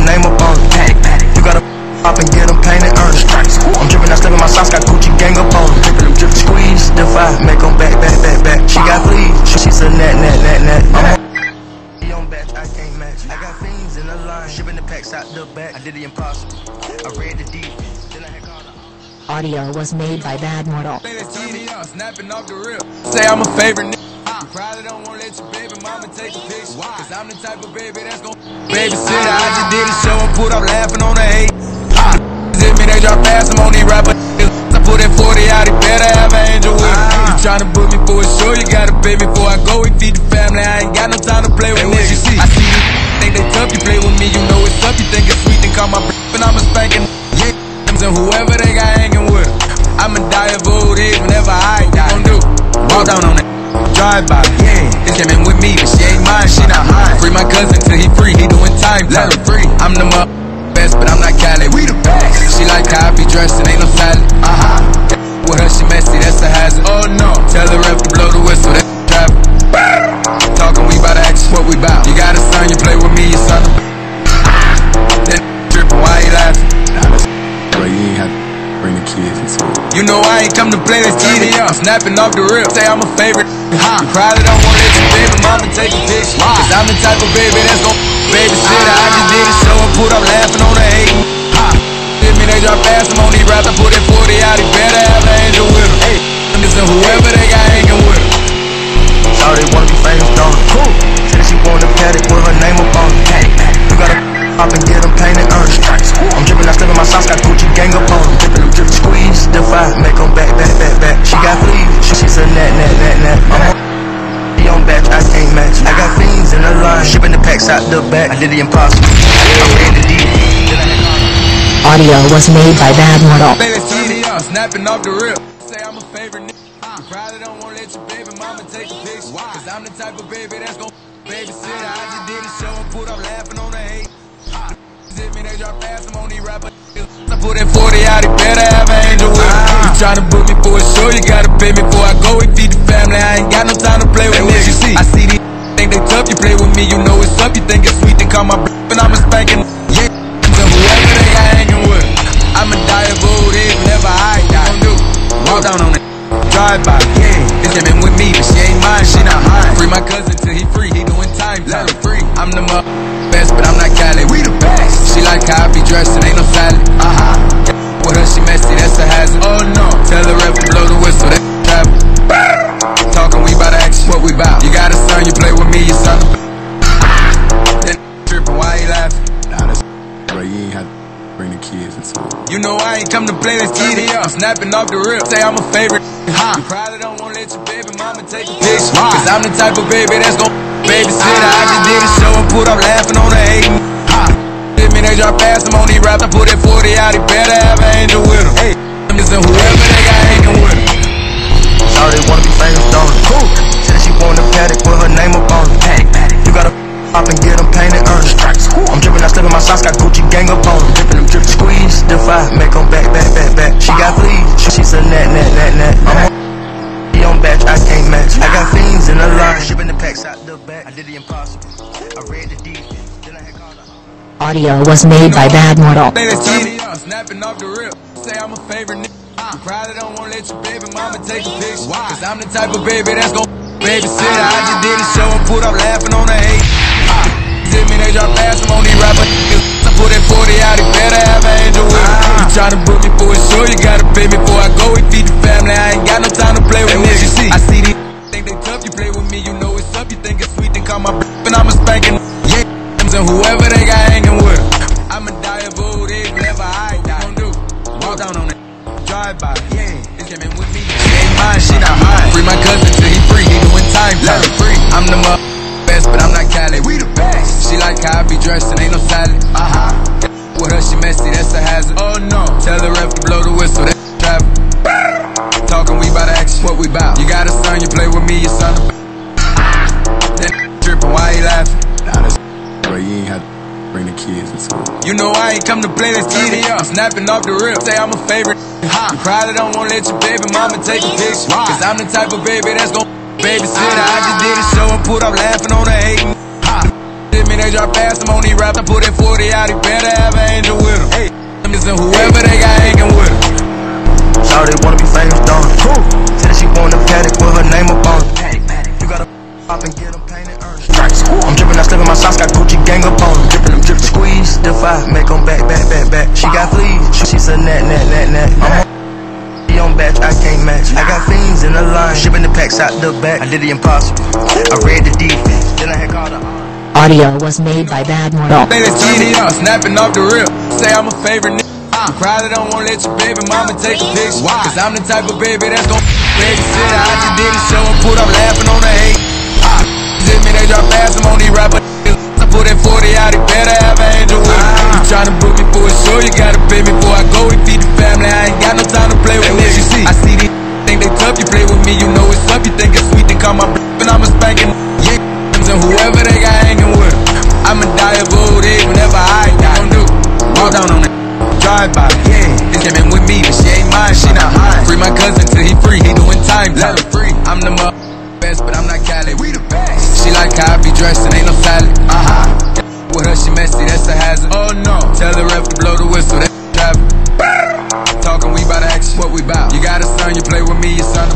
name up on it. You gotta up and get them painted earnest. I'm dripping, I step in my socks, got Gucci gang up on it. Drippin' them drip, squeeze, defy, make them back. She got fleas, she's a net. I'm on batch, I can't match. I got fiends in the line, shipping the packs out the back. I did the impossible, I read the deep. Then I had called Audio was made by Bad Mortal. Snapping off the rip. Say I'm a favorite nigga. You probably don't wanna let your baby mama take a picture. Cause I'm the type of baby that's gon' babysitter. I just did a show and put up laughing on the hate. Hit me, they drop fast, I'm on these rapper niggas. I put that 40 out, he better have an angel with him. You tryna book me for a show, you gotta pay me before I go. We feed the family, I ain't got no time to play with niggas. I see you think they tough, you play with me, you know it's tough. You think it's sweet, then call my and I'm a spanking. And whoever they got hanging with, I'ma die of old age whenever I die. Gon' do? Walk down on it, drive by. This came in with me, but she ain't mine, she not mine. Free my cousin till he free, he doing time. Let him free. I'm the best, but I'm not Cali. We the best. She like how I be dressed and ain't no salad. With her she messy, that's a hazard. Oh no, tell the ref to blow the whistle, that's traffic. Talking, we bout action, what we bout? You got a son, you play with me, your son. Then trippin', why you laughing? Bro, you ain't have to bring the kids into it. You know I ain't come to play, let's get it. I'm snapping off the rip, say I'm a favorite. You probably don't wanna let your baby mama take a picture. Cause I'm the type of baby that's gon' babysitter. I just did a show and put up laughing on the hate. Hit me, they drop fast, I'm on these raps. I put that 40 out, he better have an angel with him. Hey, listen, whoever they got hanging with him. Sorry, they wanna be famous, don't it? Cool. Said she want a paddock with her name up on it. You gotta up and get them painted earnest. I'm drippin', I step in my socks, got Gucci gang up on it. Drippin' them drip, squeeze, defy, make them back. She got fleas, she's a net. I'm on batch, I can't match. I got fiends in the line, shipping the packs out the back. I did the impossible, I read the deep. Audio was made by Bad Mortal. Snapping off the rip. Say I'm a favorite nigga. You probably don't wanna let your baby mama take a picture. Cause I'm the type of baby that's gon' babysitter. I just did a show and put up laughing on the hate. Hit me, they drop fast, I'm on these rapper niggas. I put that 40 out, he better have an angel with him. You tryna book me for a show, you gotta pay me before I go. We feed the family, I ain't got no time to play with niggas. I see these think they tough, you play with me, you know it's up. You think it's sweet, then call my and I'm a spanking. So whoever they got hanging with, I'ma die of old age whenever I die. Walk down on it, drive by. This came in with me, but she ain't mine, she not mine. Free my cousin till he free, he doing time. Let him free. I'm the best, but I'm not Cali. We the best. She like how I be dressed and ain't no salad. With her she messy, that's a hazard. Oh no, tell the ref to blow the whistle, that's traffic. Talking, we bout action, what we bout? You got a son, you play with me, your son. Then trippin', why you laughing? Bro, you ain't have to bring the kids into it. You know I ain't come to play, let's get it. I'm snapping off the rip, say I'm a favorite. You probably don't wanna let your baby mama take a picture. Cause I'm the type of baby that's gon' babysitter. I just did a show and put up laughing on the hate. Hit me, they drop fast, I'm on these raps. I put that 40 out, he better have an angel with him. Hey, I'm just whoever they got hanging with him. Sorry, they wanna be famous, don't it? Cool. Said she want a paddock with her name up on it. You gotta up and get them painted earnest. I'm drippin', I step in my socks, got Gucci gang up on it. Drippin' them drip, squeeze, defy, make them back. She got fleas, she's a net. I'm on batch, I can't match. I got fiends in the line, shipping the packs out the back. I did the impossible, I read the deep. Then I had called Audio was made by Bad Mortal. Snapping off the rip, say I'm a favorite nigga. You probably don't wanna let your baby mama take a picture. Cause I'm the type of baby that's gon' babysitter. I just did a show and put up laughing on the hate. Hit me, they drop fast, I'm on these rapper niggas. I put that 40 out, he better have an angel with him. You tryna book me for a show, you gotta pay me before I go. We feed the family, I ain't got no time to play with niggas. I see these think they tough, you play with me, you know it's up. You think it's sweet, then call my and I'm a spanking. And whoever they got hanging with, I'ma die of old age whenever I die. Walk down on it, drive by. This came in with me, she ain't mine, she not mine. Free my cousin till he free, he doing time. Let him free. I'm the best, but I'm not Cali. We the best. She like how I be dressed and ain't no salad. With her she messy, that's a hazard. Oh no, tell the ref to blow the whistle, that's traffic. Talking, we bout action, what we bout? You got a son, you play with me, your son. Then trippin', why you laughing? Bro, you ain't have to bring the kids into it. You know I ain't come to play, let's get it. I'm snapping off the rip, say I'm a favorite. You probably don't wanna let your baby mama take a picture. Cause I'm the type of baby that's gon' babysitter. I just did a show and put up laughing on the hate. Hit me, they drop fast, I'm on these raps. I put that 40 out, he better have an angel with him. Hey, I'm missing whoever they got hanging with him. Shawty wanna be famous, don't it? Said that she want a paddock with her name up on it. You gotta pop and get them painted, earn stripes. I'm drippin', I slip in my socks, got Gucci gang up on them. Drippin' them drips, squeeze, defy, make them back. She got fleas, she's a nat. I'm on batch, I can't match. I got fiends in the line, shipping the packs out the back. I did the impossible, I read the defense, then I had called her. Audio was made by Bad Mortal. They let's get it up, snapping off the rip. Say I'm a favorite nigga. You probably don't wanna let your baby mama take a picture. Cause I'm the type of baby that's gon' babysit. I just did a show and put up laughing on the hate. Zip me, they drop fast, I'm on these rapper niggas. I put that 40 out, he better have an angel with him. You tryna book me for a show, you gotta pay me before I go. We feed the family, I ain't got no time to play with niggas. You see, I see these think they tough, you play with me, you know it's up. You think it's sweet, then call my and I'm a spanking. Yeah, and whoever they got hanging with. I'ma die of old age whenever I gon' do. Walk down on it, drive by. Yeah, this came in with me, but she ain't mine, she not mine. Free my cousin till he free, he doing time. Let him free. I'm the best, but I'm not Cali. We the best. She like how I be dressed and ain't no salad. With her, she messy, that's a hazard. Oh no, tell the ref to blow the whistle, that's travel. Talking, we bout action. What we bout? You got a son, you play with me, your son.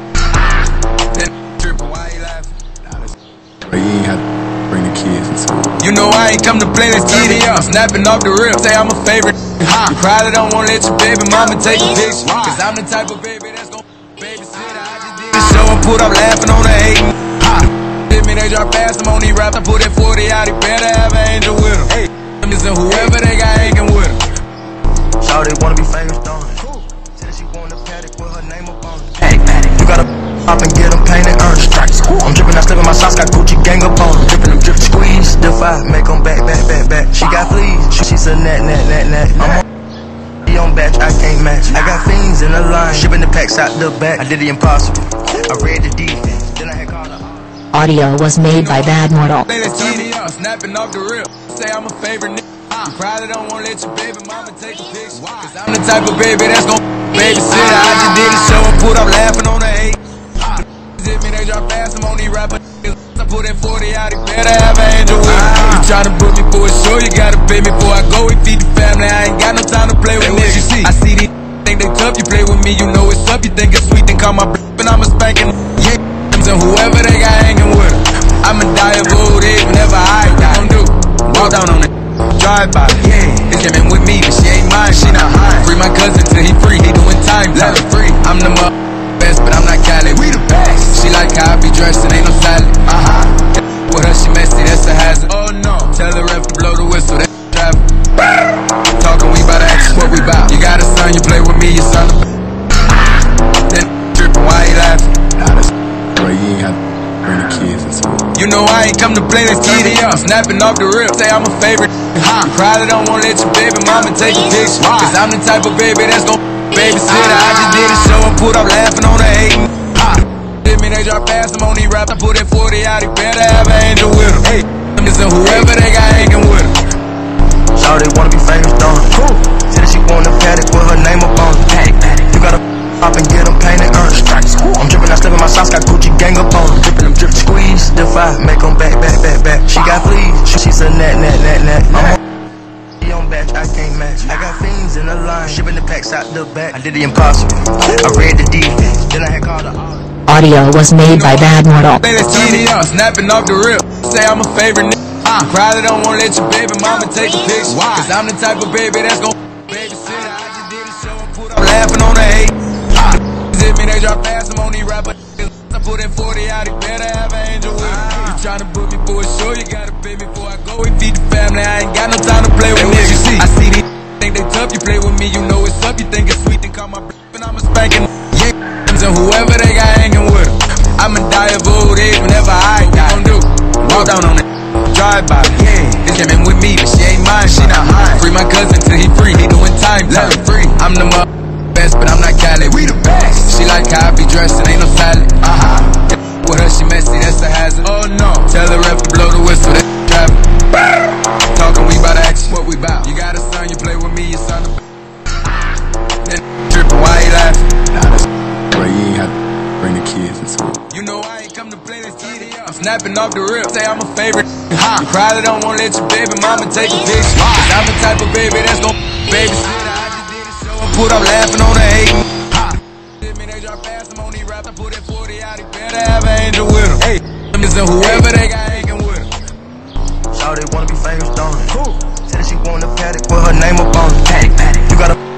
Then trippin', why you laughing? But you ain't had to bring the kids into it. You know I ain't come to play, let's get it up. Snapping off the rip, say I'm a favorite. You probably don't wanna let your baby mama take a picture. Cause I'm the type of baby that's gon' babysit. I just did a show and put up laughing on the hating. Hit me, they drop fast, I'm on these raps. I put that 40 out, he better have an angel with him. Hey, I'm missing whoever they got hanging with him. Shawty wanna be famous, don't it? Said that she want a paddock with her name up on it. You gotta pop and get them painted, earn stripes. I'm drippin', I slip in my socks, got Gucci gang up on them. Drippin' them drips, squeeze, defy, make them back. She got fleas, she's a nat. I'm on batch, I can't match. I got fiends in the line, shipping the packs out the back. I did the impossible, I read the defense, then I had called her. Audio was made by Bad Mortal. They let's get it up, snapping off the rip. Say I'm a favorite nigga. You probably don't wanna let your baby mama take a picture. Cause I'm the type of baby that's gon' babysit. I just did a show and put up laughing on the hate. Zip me, they drop fast, I'm on these rapper niggas. I put that 40 out, he better have an angel with him. You tryna book me for a show, you gotta pay me before I go. We feed the family, I ain't got no time to play with niggas. You see, I see these think they tough, you play with me, you know it's up. You think it's sweet, then call my and I'm a spanking. Yeah, and whoever they got hanging with him. I'ma die of old age whenever I gon' do. Walk down on it, drive by. Yeah, this came in with me, but she ain't mine, she not mine. Free my cousin till he free, he doing time. Let him free. I'm the best, but I'm not Cali. We the best. She like how I be dressed and ain't no salad. With her, she messy, that's a hazard. Oh no, tell the ref to blow the whistle, that's travel. Talking, we bout action. What we bout? You got a son, you play with me, your son. Then trippin', why you laughing? But you ain't had to bring the kids into it. You know I ain't come to play, let's get it up. Snapping off the rip, say I'm a favorite. You probably don't wanna let your baby mama take a picture. Cause I'm the type of baby that's gon' babysit. I just did a show and put up laughing on the hating. Hit me, they drop fast, I'm on these raps. I put that 40 out, he better have an angel with him. Hey, I'm missing whoever they got hanging with him. Shawty wanna be famous, don't it? Said that she want a paddock with her name up on it. You gotta pop and get them painted, earn stripes. I'm drippin', I slip in my socks, got Gucci gang up on them. Drippin' them drips, squeeze, defy, make them back. She got fleas, she's a nat. I'm on batch, I can't match. I got fiends in the line, shipping the packs out the back. I did the impossible, I read the defense, then I had called her. Audio was made by Bad Mortal. They let's get it up, snapping off the rip. Say I'm a favorite nigga. You probably don't wanna let your baby mama take a picture. Cause I'm the type of baby that's gon' babysit. I just did a show and put up laughing on the hate. Zip me, they drop fast, I'm on these rapper niggas. I put that 40 out, he better have an angel with him. You tryna book me for a show, you gotta pay me before I go. We feed the family, I ain't got no time to play with niggas. You see, I see these think they tough, you play with me, you know it's up. You think it's sweet, then call my and I'm a spanking. Yeah, and whoever they got hanging with him. I'ma die of old age whenever I gon' do. Walk down on it, drive by. Yeah, this came in with me, but she ain't mine, she not mine. Free my cousin till he free, he doing time. Let him free. I'm the best, but I'm not Cali. We the best. She like how I be dressed and ain't no salad. With her, she messy, that's a hazard. Oh no, tell the ref to blow the whistle, that's travel. Talking, we bout action. What we bout? You got a son, you play with me, your son. Then trippin', why you laughing? But you ain't had to bring the kids into it. You know I ain't come to play, let's get it up. Snapping off the rip, say I'm a favorite. You You probably don't wanna let your baby mama take a picture. Cause I'm the type of baby that's gon' babysit her. I just did a show and put up laughing on the hate. They drop fast, I'm on these raps, I put that 40 out, he better have an angel with him. Hey, and whoever they got hanging with him. Shawty wanna be famous, don't it? Said that she want a paddock with her name up on it. You got a